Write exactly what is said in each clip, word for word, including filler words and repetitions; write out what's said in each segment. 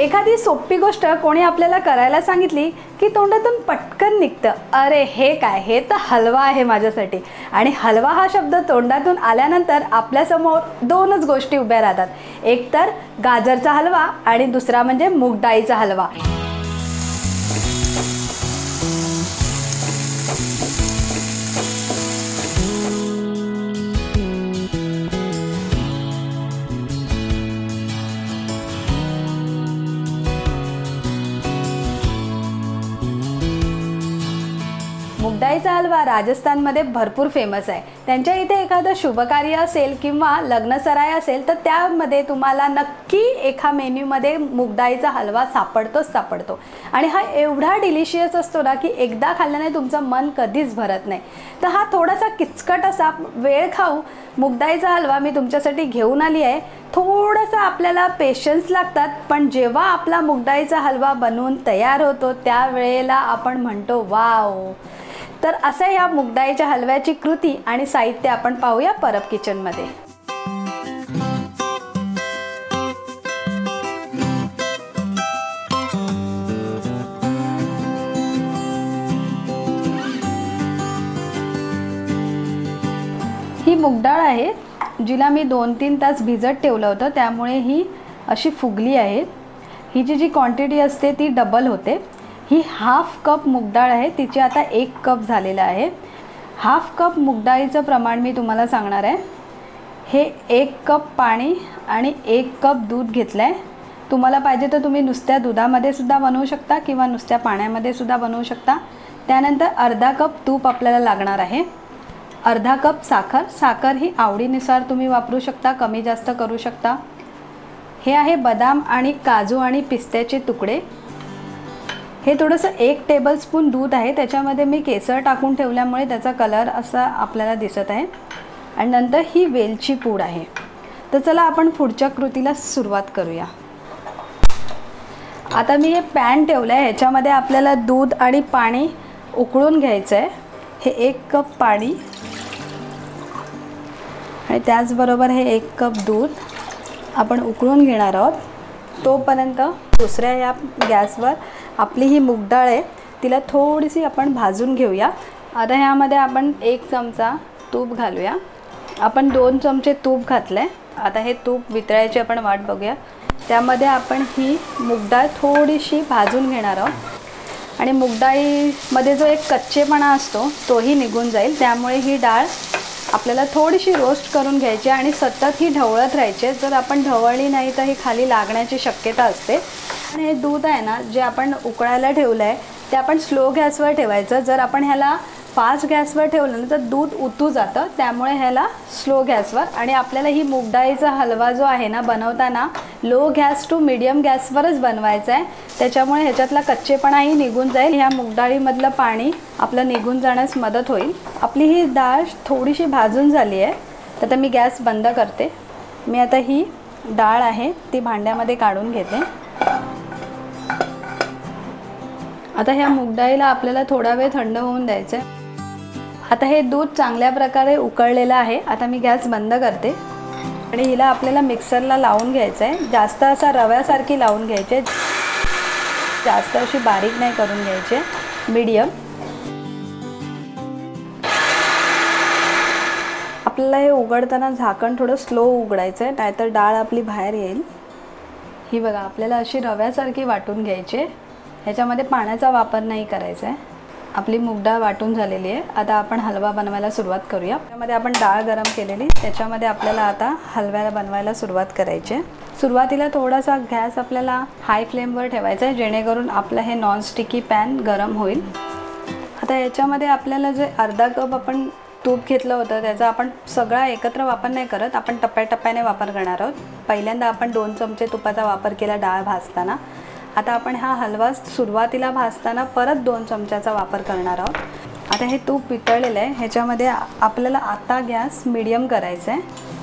एखादी सोपी गोष्ट कोणी आपल्याला करायला सांगितली की तोंडातून पटकन निघतं, अरे हे काय, हे तर हलवा आहे माझ्यासाठी. आणि हलवा हा शब्द तोंडातून आल्यानंतर आपल्यासमोर दोनच गोष्टी उभ्या राहतात, एक तर गाजरचा हलवा आणि दुसरा म्हणजे मूग डाळीचा हलवा. मूग डाळीचा हलवा राजस्थानमध्ये भरपूर फेमस आहे. त्यांच्या इथे एखादं शुभकार्य असेल किंवा लग्नसराई असेल तर त्यामध्ये तुम्हाला नक्की एका मेन्यूमध्ये मूग डाळीचा हलवा सापडतोच सापडतो. आणि हा एवढा डिलिशियस असतो ना की एकदा खाल्ल्याने तुमचं मन कधीच भरत नाही. तर हा थोडासा किचकट असा वेळ खाऊ मूग डाळीचा हलवा मी तुमच्यासाठी घेऊन आली आहे. थोडंसं आपल्याला पेशन्स लागतात, पण जेव्हा आपला मूग डाळीचा हलवा बनवून तयार होतो त्यावेळेला आपण म्हणतो वाव. तर असं या मूग डाळीच्या हलव्याची कृती आणि साहित्य आपण पाहूया परब किचनमध्ये. ही मूग डाळ आहे जिला मी दोन तीन तास भिजत ठेवलं होतं, त्यामुळे ही अशी फुगली आहे. ही जी जी क्वांटिटी असते ती डबल होते. ही हाफ कप मूग डाळ आहे, तिचे आता एक कप झालेलं आहे. हाफ कप मूग डाळीचं प्रमाण मी तुम्हाला सांगणार आहे. हे एक कप पाणी आणि एक कप दूध घेतलं आहे. तुम्हाला पाहिजे तर तुम्ही नुसत्या दुधामध्ये सुद्धा बनवू शकता किंवा नुसत्या पाण्यामध्ये सुद्धा बनवू शकता. त्यानंतर अर्धा कप तूप आपल्याला लागणार आहे. अर्धा कप साखर. साखर ही आवडीनुसार तुम्ही वापरू शकता, कमी जास्त करू शकता. हे आहे बदाम आणि काजू आणि पिस्त्याचे तुकडे. हे थोडंसं एक टेबलस्पून दूध आहे, त्याच्यामध्ये मी केसर टाकून ठेवल्यामुळे त्याचा कलर असा आपल्याला दिसत आहे. आणि नंतर ही वेलची पूड आहे. तर चला आपण पुढच्या कृतीला सुरुवात करूया. आता मी हे पॅन ठेवलं आहे, ह्याच्यामध्ये आपल्याला दूध आणि पाणी उकळून घ्यायचं आहे. हे एक कप पाणी आणि त्याचबरोबर हे एक कप दूध आपण उकळून घेणार आहोत. तोपर्यंत दुसऱ्या या गॅसवर आपली ही मूग डाळ आहे तिला थोडीशी आपण भाजून घेऊया. आता ह्यामध्ये आपण एक चमचा तूप घालूया. आपण दोन चमचे तूप घातलं आहे. आता हे तूप वितळायची आपण वाट बघूया. त्यामध्ये आपण ही मूग डाळ थोडीशी भाजून घेणार आहोत आणि मूग डाळीमध्ये जो एक कच्चेपणा असतो तोही निघून जाईल. त्यामुळे ही डाळ आपल्याला थोडीशी रोस्ट करून घ्यायची आणि सतत ही ढवळत राहायची. जर आपण ढवळली नाही तर ही खाली लागण्याची शक्यता असते. आणि हे दूध आहे ना जे आपण उकळायला ठेवलं आहे ते आपण स्लो गॅसवर ठेवायचं. जर आपण ह्याला फास्ट गॅसवर ठेवलं ना तर दूध उतू जातं, त्यामुळे ह्याला स्लो गॅसवर. आणि आपल्याला ही मूग डाळीचा हलवा जो आहे ना बनवताना लो गॅस टू मीडियम गॅसवरच बनवायचा आहे. त्याच्यामुळे ह्याच्यातला कच्चेपणाही निघून जाईल. ह्या मूग डाळीमधलं पाणी आपलं निघून जाण्यास मदत होईल. आपली ही डाळ थोडीशी भाजून झाली आहे, तर आता मी गॅस बंद करते. मी आता ही डाळ आहे ती भांड्यामध्ये काढून घेते. आता ह्या मूग डाळीला आपल्याला थोडा वेळ थंड होऊन द्यायचं आहे. आता हे दूध चांगल्या प्रकारे उकळलेलं आहे. आता मी गॅस बंद करते आणि हिला आपल्याला मिक्सरला लावून घ्यायचं आहे. जास्त असा रव्यासारखी लावून घ्यायची आहे, जास्त अशी बारीक नाही करून घ्यायची, मीडियम. आपल्याला हे उघडताना झाकण थोडं स्लो उघडायचं आहे, नाहीतर डाळ आपली बाहेर येईल. ही बघा आपल्याला अशी रव्यासारखी वाटून घ्यायची आहे. ह्याच्यामध्ये पाण्याचा वापर नाही करायचा आहे. आपली मूग डाळ वाटून झालेली आहे. आता आपण हलवा बनवायला सुरुवात करूया. त्यामध्ये आपण डाळ गरम केलेली, त्याच्यामध्ये आपल्याला आता हलव्याला बनवायला सुरुवात करायची आहे. सुरुवातीला थोडासा गॅस आपल्याला हाय फ्लेमवर ठेवायचा आहे, जेणेकरून आपलं हे नॉनस्टिकी पॅन गरम होईल. आता याच्यामध्ये आपल्याला जे अर्धा कप आपण तूप घेतलं होतं त्याचा आपण सगळा एकत्र वापर नाही करत, आपण टप्प्याटप्प्याने वापर करणार आहोत. पहिल्यांदा आपण दोन चमचे तुपाचा वापर केला डाळ भाजताना. आता आपण हा हलवा सुरुवातीला भाजताना परत दोन चमच्याचा वापर करणार आहोत. आता हे तूप वितळलेलं आहे, ह्याच्यामध्ये आपल्याला आता गॅस मीडियम करायचा आहे.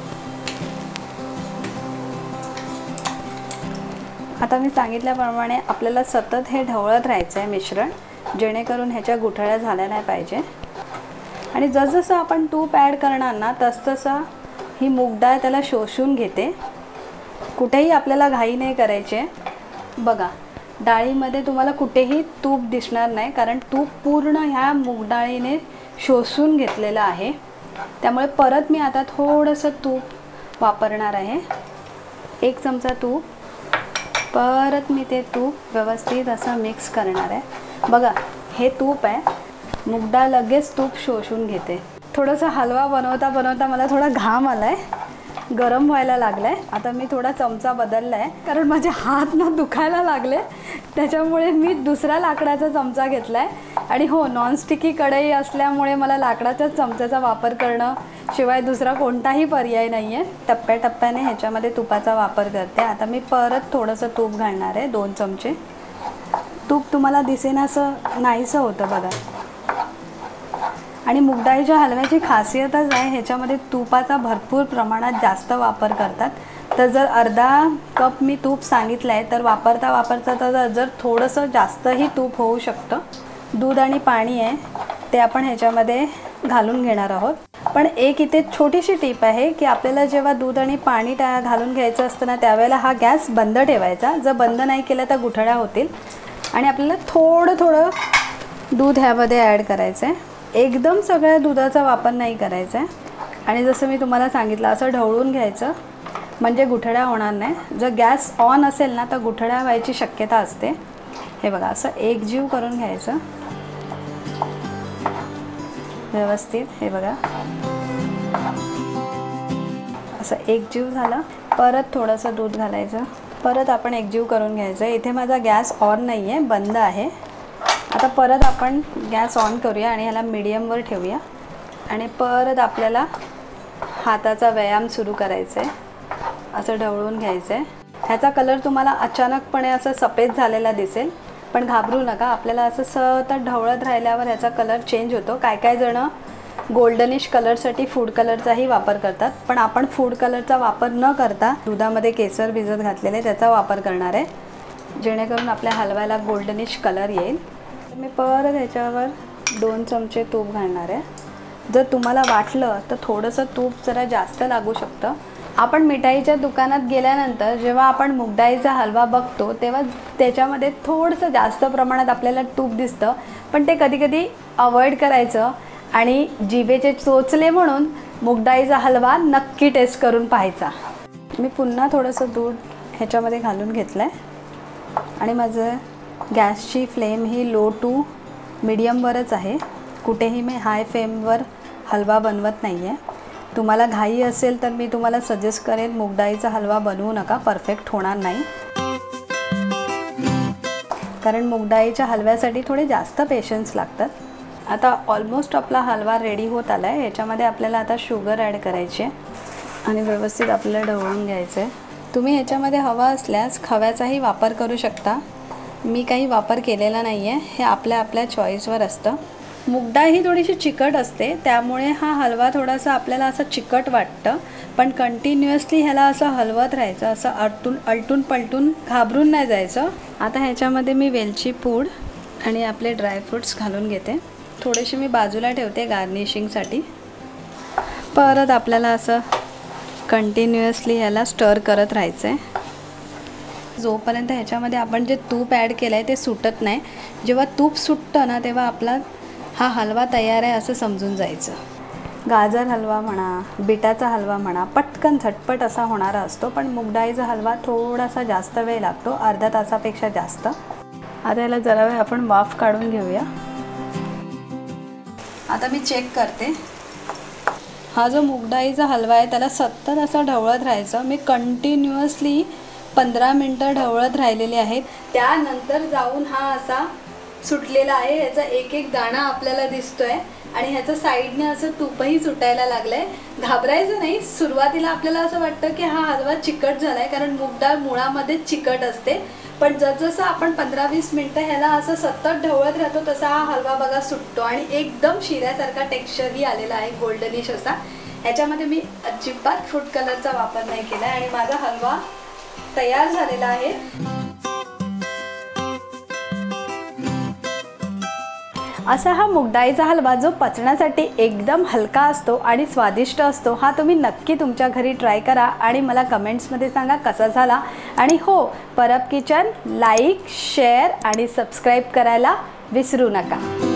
आता मी सांगितल्याप्रमाणे आपल्याला सतत हे ढवळत राहायचं आहे मिश्रण, जेणेकरून ह्याच्या गुठळ्या झाल्या नाही पाहिजे. आणि जसजसं आपण तूप ॲड करणार ना तसतसं ही मूग डाळ त्याला शोषून घेते. कुठेही आपल्याला घाई नाही करायची आहे. बघा डाळीमध्ये तुम्हाला कुठेही तूप दिसणार नाही, कारण तूप पूर्ण ह्या मूग डाळीने शोषून घेतलेलं आहे. त्यामुळे परत मी आता थोडंसं तूप वापरणार आहे. एक चमचा तूप. परत मी ते तूप व्यवस्थित असं मिक्स करणार आहे. बघा हे तूप आहे, मूग डाळ लगेच तूप शोषून घेते. थोडंसं हलवा बनवता बनवता मला थोडा घाम आला आहे, गरम व्हायला लागला आहे. आता मी थोडा चमचा बदलला आहे, कारण माझे हात ना दुखायला लागले. त्याच्यामुळे मी दुसरा लाकडाचा चमचा घेतला आहे. आणि हो, नॉनस्टिकी कढई असल्यामुळे मला लाकडाच्याच चमच्याचा वापर करणं शिवाय दुसरा कोणताही पर्याय नाही आहे. टप्प्याटप्प्याने ह्याच्यामध्ये तुपाचा वापर करते. आता मी परत थोडंसं तूप घालणार आहे, दोन चमचे. तूप तुम्हाला दिसेनासं नाहीसं होतं बघा. आणि मूग डाळीच्या हलव्याची खासियतच आहे ह्याच्यामध्ये तुपाचा भरपूर प्रमाणात जास्त वापर करतात. तर जर अर्धा कप मी तूप सांगितलं आहे, तर वापरता वापरता तर जर थोडंसं जास्तही तूप होऊ शकतं. दूध आणि पाणी आहे ते आपण ह्याच्यामध्ये घालून घेणार आहोत. पण एक इथे छोटीशी टीप आहे की आपल्याला जेव्हा दूध आणि पाणी त्या घालून घ्यायचं असतं ना, त्यावेळेला हा गॅस बंद ठेवायचा. जर बंद नाही केला तर गुठळ्या होतील. आणि आपल्याला थोडं थोडं दूध ह्यामध्ये ॲड करायचं आहे. एकदम सगळ्या दुधाचा वापर नाही करायचा आहे. आणि जसं मी तुम्हाला सांगितलं असं ढवळून घ्यायचं, म्हणजे गुठळ्या होणार नाही. जर गॅस ऑन असेल ना तर गुठळ्या व्हायची शक्यता असते. हे बघा असं एकजीव करून घ्यायचं व्यवस्थित. हे बघा असं एकजीव झालं. परत थोडंसं दूध घालायचं, परत आपण एकजीव करून घ्यायचं. इथे माझा गॅस ऑन नाही आहे, बंद आहे. आता परत आपण गॅस ऑन करूया आणि ह्याला मीडियमवर ठेवूया. आणि परत आपल्याला हाताचा व्यायाम सुरू करायचा आहे. असं ढवळून घ्यायचं आहे. ह्याचा कलर तुम्हाला अचानकपणे असं सफेद झालेला दिसेल, पण घाबरू नका. आपल्याला असं सतत ढवळत राहिल्यावर ह्याचा कलर चेंज होतो. काय काय जणं गोल्डनिश कलरसाठी फूड कलरचाही वापर करतात, पण आपण फूड कलरचा वापर न करता दुधामध्ये केसर भिजत घातलेले त्याचा वापर करणार आहे, जेणेकरून आपल्या हलव्याला गोल्डनिश कलर येईल. मी परत ह्याच्यावर दोन चमचे तूप घालणार आहे. जर तुम्हाला वाटलं तर थोडंसं तूप जरा जास्त लागू शकतं. आपण मिठाईच्या दुकानात गेल्यानंतर जेव्हा आपण मूग डाळीचा हलवा बघतो तेव्हा त्याच्यामध्ये थोडंसं जास्त प्रमाणात आपल्याला तूप दिसतं, पण ते कधी कधी अवॉइड करायचं आणि जिभेचे चोचले म्हणून मूग डाळीचा हलवा नक्की टेस्ट करून पाहायचा. मी पुन्हा थोडंसं दूध ह्याच्यामध्ये घालून घेतलं आहे आणि माझं गॅसची फ्लेम ही लो टू मीडियमवरच आहे. कुठेही मी हाय फ्लेमवर हलवा बनवत नाही आहे. तुम्हाला घाई असेल तर मी तुम्हाला सजेस्ट करेन मूग डाळीचा हलवा बनवू नका, परफेक्ट होणार नाही. कारण मूग डाळीच्या हलव्यासाठी थोडे जास्त पेशन्स लागतात. आता ऑलमोस्ट आपला हलवा रेडी होत आला आहे. ह्याच्यामध्ये आपल्याला आता शुगर ॲड करायची आहे आणि व्यवस्थित आपल्याला ढवळून घ्यायचं आहे. तुम्ही ह्याच्यामध्ये हवा असल्यास खव्याचाही वापर करू शकता. मी काही वापर केलेला नाही आहे, हे आपल्या आपल्या चॉईसवर असतं. मूग डाळ ही थोडीशी चिकट असते, त्यामुळे हा हलवा थोडासा आपल्याला असं चिकट वाटतं, पण कंटिन्युअसली ह्याला असं हलवत राहायचं, असं आलटून आलटून पलटून घाबरून नाही जायचं. आता ह्याच्यामध्ये मी वेलची पूड आणि आपले ड्रायफ्रूट्स घालून घेते. थोडेसे मी बाजूला ठेवते गार्निशिंगसाठी. परत आपल्याला असं कंटिन्युअसली ह्याला स्टर करत राहायचं आहे जोपर्यंत ह्याच्यामध्ये आपण जे तूप ॲड केलं आहे ते सुटत नाही. जेव्हा तूप सुटतं ना तेव्हा आपला हा हलवा तयार आहे असं समजून जायचं. गाजर हलवा म्हणा, बिटाचा हलवा म्हणा, पटकन झटपट असा होणारा असतो, पण मूग डाळीचा हलवा थोडासा जास्त वेळ लागतो, अर्ध्या तासापेक्षा जास्त. आता याला जरा वेळ आपण वाफ काढून घेऊया. आता मी चेक करते. हा जो मूग डाळीचा हलवा आहे त्याला सतत असं ढवळत राहायचं. मी कंटिन्युअसली पंधरा मिनटं ढवळत राहिलेले आहेत. त्यानंतर जाऊन हा असा सुटलेला आहे. ह्याचा एक एक दाणा आपल्याला दिसतोय आणि ह्याचं साईडने असं तूपही सुटायला लागलं आहे. घाबरायचं नाही. सुरुवातीला आपल्याला असं वाटतं की हा हलवा चिकट झाला आहे, कारण मूग डाळ मुळामध्येच चिकट असते, पण जसजसं आपण पंधरा वीस मिनटं ह्याला असं सतत ढवळत राहतो तसा हा हलवा बघा सुटतो आणि एकदम शिऱ्यासारखा टेक्स्चरही आलेला आहे, गोल्डनिश असा. ह्याच्यामध्ये मी अजिबात फूड कलरचा वापर नाही केला आणि माझा हलवा तयार झालेला आहे. असा हा मूगडाळीचा हलवा जो पचण्यासाठी एकदम हलका असतो आणि स्वादिष्ट असतो, हा तुम्ही नक्की तुमच्या घरी ट्राय करा आणि मला कमेंट्समध्ये सांगा कसा झाला। आणि हो, परब किचन लाईक शेअर आणि सबस्क्राईब करायला विसरू नका।